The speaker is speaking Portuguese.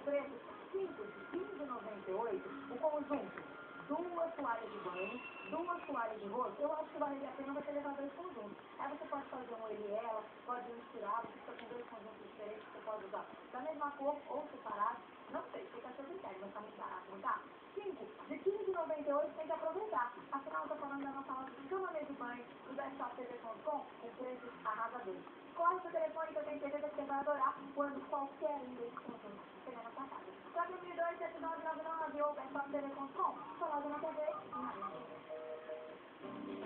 preço 5 de 15,98, o conjunto. Duas toalhas de banho, duas toalhas de rosto, eu acho que valeria a pena você levar dois conjuntos. Aí você pode fazer um ele e ela, pode misturar, você fica com dois conjuntos diferentes, você pode usar da mesma cor ou separado. Não sei, fica a seu critério, mas tá muito barato, não tá? 5 de 15,98 tem que aproveitar. Afinal, eu tô falando da nossa loja de cama, mesa e banho, do desktoptv.com, com preços arrasadores. Corre o telefone que eu tenho certeza que você vai adorar quando qualquer um desses conjuntos chegar na sua casa. 4.27999 ou desktoptv.com, sua loja na TV e na rede.